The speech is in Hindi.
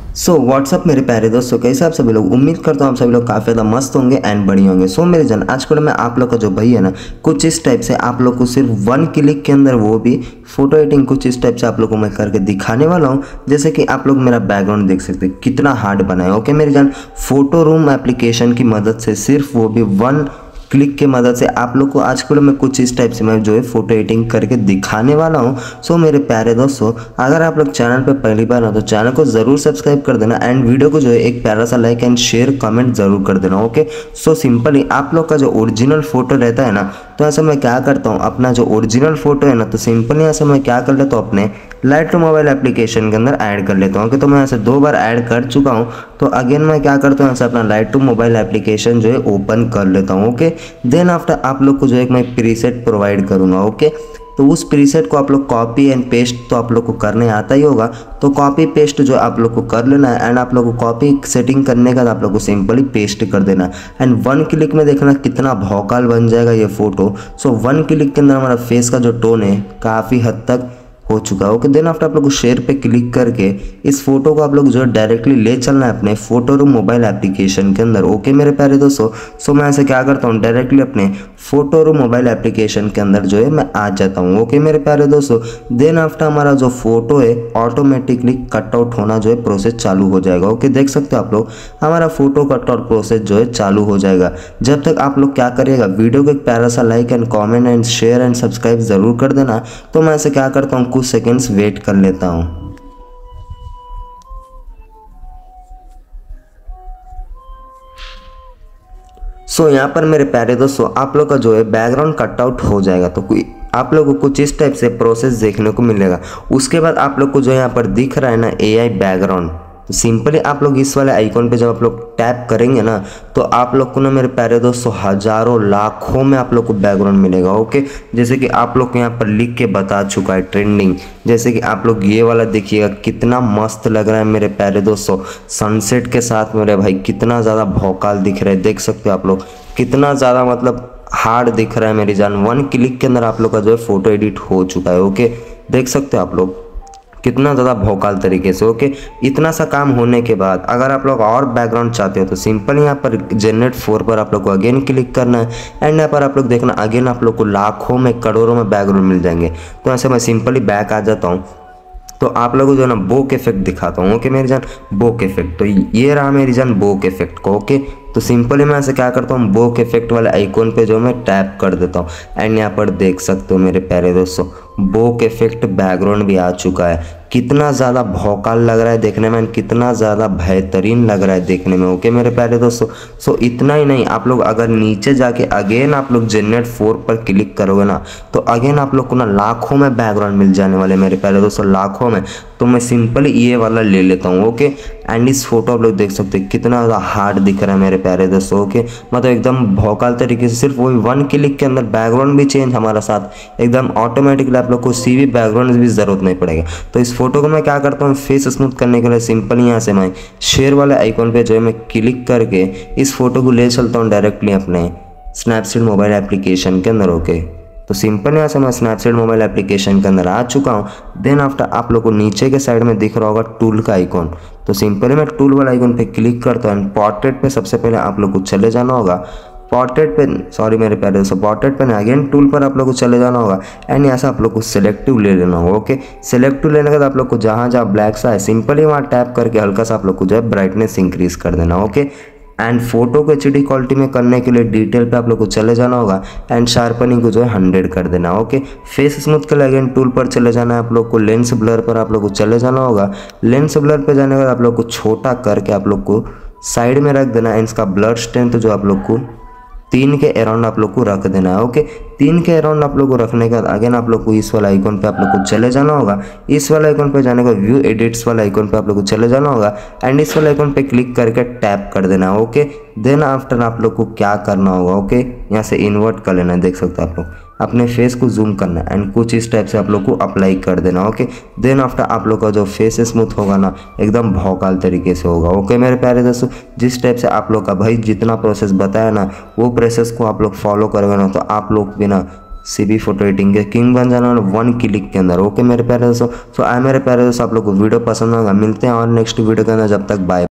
व्हाट्सअप मेरे प्यारे दोस्तों, कैसे आप सभी लोग। उम्मीद करता हूँ आप सभी लोग काफ़ी ज़्यादा मस्त होंगे एंड बढ़िया होंगे। मेरे जन आज को मैं आप लोग का जो भाई है ना, कुछ इस टाइप से आप लोग को सिर्फ 1 क्लिक के अंदर वो भी फोटो एडिटिंग कुछ इस टाइप से आप लोग को मैं करके दिखाने वाला हूँ। जैसे कि आप लोग मेरा बैकग्राउंड देख सकते हैं कितना हार्ड बना है। ओके मेरे जान, फोटो रूम एप्लीकेशन की मदद से सिर्फ वो भी 1 क्लिक के मदद से आप लोग को आज को मैं कुछ इस टाइप से मैं जो है फोटो एडिटिंग करके दिखाने वाला हूँ। मेरे प्यारे दोस्तों, अगर आप लोग चैनल पे पहली बार हो तो चैनल को ज़रूर सब्सक्राइब कर देना एंड वीडियो को जो है एक प्यारा सा लाइक एंड शेयर कमेंट ज़रूर कर देना। ओके सिंपली आप लोग का जो ओरिजिनल फोटो रहता है ना, तो ऐसा मैं क्या करता हूँ, अपना जो ओरिजिनल फोटो है ना, तो सिंपली ऐसा मैं क्या कर लेता हूँ, अपने लाइटरूम मोबाइल एप्लीकेशन के अंदर ऐड कर लेता हूँ। तो मैं ऐसे 2 बार ऐड कर चुका हूँ। तो अगेन मैं क्या करता हूँ, ऐसे अपना लाइटरूम मोबाइल एप्लीकेशन जो है ओपन कर लेता हूँ। ओके देन आफ्टर आप लोग को जो है मैं प्रीसेट प्रोवाइड करूँगा। ओके तो उस प्रीसेट को आप लोग कॉपी एंड पेस्ट तो आप लोग को करने आता ही होगा। तो कॉपी पेस्ट जो आप लोग को कर लेना है एंड आप लोग को कॉपी सेटिंग करने का आप लोग को सिंपली पेस्ट कर देना है एंड 1 क्लिक में देखना कितना भौकाल बन जाएगा ये फोटो। 1 क्लिक के अंदर हमारा फेस का जो टोन है काफ़ी हद तक हो चुका है। ओके देन आफ्टर आप लोग को शेयर पे क्लिक करके इस फोटो को आप लोग जो है डायरेक्टली ले चलना है अपने फोटो रूम मोबाइल एप्लीकेशन के अंदर। ओके मेरे प्यारे दोस्तों, मैं ऐसे क्या करता हूँ, डायरेक्टली अपने फोटो रूम मोबाइल एप्लीकेशन के अंदर जो है मैं आ जाता हूँ। ओके मेरे प्यारे दोस्तों, देन आफ्टर हमारा जो फोटो है ऑटोमेटिकली कट आउट होना जो है प्रोसेस चालू हो जाएगा। ओके देख सकते हो आप लोग, हमारा फोटो कट आउट प्रोसेस जो है चालू हो जाएगा। जब तक आप लोग क्या करिएगा, वीडियो को एक प्यारा सा like and comment and share and subscribe जरूर कर देना। तो मैं ऐसे क्या करता हूँ, कुछ सेकेंड्स वेट कर लेता हूँ। यहाँ पर मेरे प्यारे दोस्तों आप लोग का जो है बैकग्राउंड कट आउट हो जाएगा। तो कोई आप लोगों को कुछ इस टाइप से प्रोसेस देखने को मिलेगा। उसके बाद आप लोग को जो यहाँ पर दिख रहा है ना AI बैकग्राउंड, तो सिंपली आप लोग इस वाले आइकॉन पे जब आप लोग टैप करेंगे ना, तो आप लोग को ना मेरे प्यारे दोस्तों हज़ारों लाखों में आप लोग को बैकग्राउंड मिलेगा। ओके जैसे कि आप लोग को यहाँ पर लिख के बता चुका है ट्रेंडिंग। जैसे कि आप लोग ये वाला देखिएगा कितना मस्त लग रहा है मेरे प्यारे दोस्तों, सनसेट के साथ मेरे भाई कितना ज़्यादा भौकाल दिख रहा है। देख सकते हो आप लोग कितना ज़्यादा मतलब हार्ड दिख रहा है मेरी जान। 1 क्लिक के अंदर आप लोग का जो है फोटो एडिट हो चुका है। ओके देख सकते हो आप लोग कितना ज़्यादा भौकाल तरीके से। ओके इतना सा काम होने के बाद अगर आप लोग और बैकग्राउंड चाहते हो तो सिंपल यहाँ पर जनरेट 4 पर आप लोग को अगेन क्लिक करना है एंड यहाँ पर आप लोग देखना अगेन आप लोग को लाखों में करोड़ों में बैकग्राउंड मिल जाएंगे। तो ऐसे मैं सिंपली बैक आ जाता हूँ। तो आप लोगों को जो है ना बोक इफेक्ट दिखाता हूँ। ओके मेरी जान, बोक इफेक्ट, तो ये रहा मेरी जान बोक इफेक्ट को। ओके तो सिंपली मैं ऐसे क्या करता हूँ, बोक इफेक्ट वाले आइकॉन पे जो मैं टैप कर देता हूँ एंड यहाँ पर देख सकते हो मेरे प्यारे दोस्तों बोक इफेक्ट बैकग्राउंड भी आ चुका है। कितना ज़्यादा भौकाल लग रहा है देखने में, कितना ज़्यादा बेहतरीन लग रहा है देखने में। ओके मेरे प्यारे दोस्तों, इतना ही नहीं, आप लोग अगर नीचे जाके अगेन आप लोग जनरेट 4 पर क्लिक करोगे ना, तो अगेन आप लोग को ना लाखों में बैकग्राउंड मिल जाने वाले मेरे प्यारे दोस्तों, लाखों में। तो मैं सिंपली ये वाला ले लेता हूँ। ओके एंड इस फोटो आप लोग देख सकते हैं कितना ज़्यादा हार्ड दिख रहा है मेरे प्यारे दोस्तों। ओके मतलब एकदम भौकाल तरीके से, सिर्फ वही 1 क्लिक के अंदर बैकग्राउंड भी चेंज हमारा साथ एकदम ऑटोमेटिकली, आप लोग को CV बैकग्राउंड भी ज़रूरत नहीं पड़ेगा। तो इस फोटो को मैं क्या करता हूँ, फेस स्मूथ करने के लिए सिंपल यहाँ से मैं शेयर वाले आइकॉन पे जो है मैं क्लिक करके इस फोटो को ले चलता हूँ डायरेक्टली अपने स्नैपसीड मोबाइल एप्लीकेशन के अंदर। ओके तो सिंपल यहाँ से मैं स्नैपसीड मोबाइल एप्लीकेशन के अंदर आ चुका हूँ। देन आफ्टर आप लोग को नीचे के साइड में दिख रहा होगा टूल का आइकॉन, तो सिंपली मैं टूल वाला आइकॉन पे क्लिक करता हूँ। पोर्ट्रेट पे सबसे पहले आप लोग को चले जाना होगा। पोर्ट्रेट पे सॉरी मेरे प्यारे दोस्तों, पोर्ट्रेट पे अगेन टूल पर आप लोग को चले जाना होगा एंड यहाँ से आप लोग को सिलेक्टिव ले लेना होगा। ओके सिलेक्टिव लेने के बाद आप लोग को जहाँ जहाँ ब्लैक सा है सिंपली वहाँ टैप करके हल्का सा आप लोग को जो है ब्राइटनेस इंक्रीज कर देना। ओके एंड फोटो को HD क्वालिटी में करने के लिए डिटेल पे आप लोग को चले जाना होगा एंड शार्पनिंग को जो है 100 कर देना। ओके फेस स्मूथ के लिए अगेन टूल पर चले जाना है आप लोग को। लेंस ब्लर पर आप लोग को चले जाना होगा। लेंस ब्लर पे जाने के बाद आप लोग को छोटा करके आप लोग को साइड में रख देना है। इसका ब्लर स्ट्रेंथ जो आप लोग को 3 के अराउंड आप लोग को रख देना है। ओके 3 के अराउंड आप लोग को रखने के बाद अगेन आप लोग को इस वाला आइकॉन पे आप लोग को चले जाना होगा। इस वाला आइकॉन पे जाने का व्यू एडिट्स वाला आइकॉन पे आप लोग को चले जाना होगा एंड इस वाला आइकॉन पे क्लिक करके टैप कर देना। ओके देन आफ्टर आप लोग को क्या करना होगा, ओके यहाँ से इन्वर्ट कर लेना है। देख सकते हो आप लोग अपने फेस को जूम करना है एंड कुछ इस टाइप से आप लोग को अप्लाई कर देना। ओके देन आफ्टर आप लोग का जो फेस स्मूथ होगा ना एकदम भौकाल तरीके से होगा। ओके मेरे प्यारे दोस्तों, जिस टाइप से आप लोग का भाई जितना प्रोसेस बताया ना वो प्रोसेस को आप लोग फॉलो करोगे ना, तो आप लोग भी ना सीबी फोटो एडिटिंग के किंग बन जाना और 1 क्लिक के अंदर। ओके मेरे प्यारे दोस्तों, सो आए मेरे प्यारे दोस्तों, आप लोग को वीडियो पसंद होगा। मिलते हैं और नेक्स्ट वीडियो के अंदर, जब तक बाय।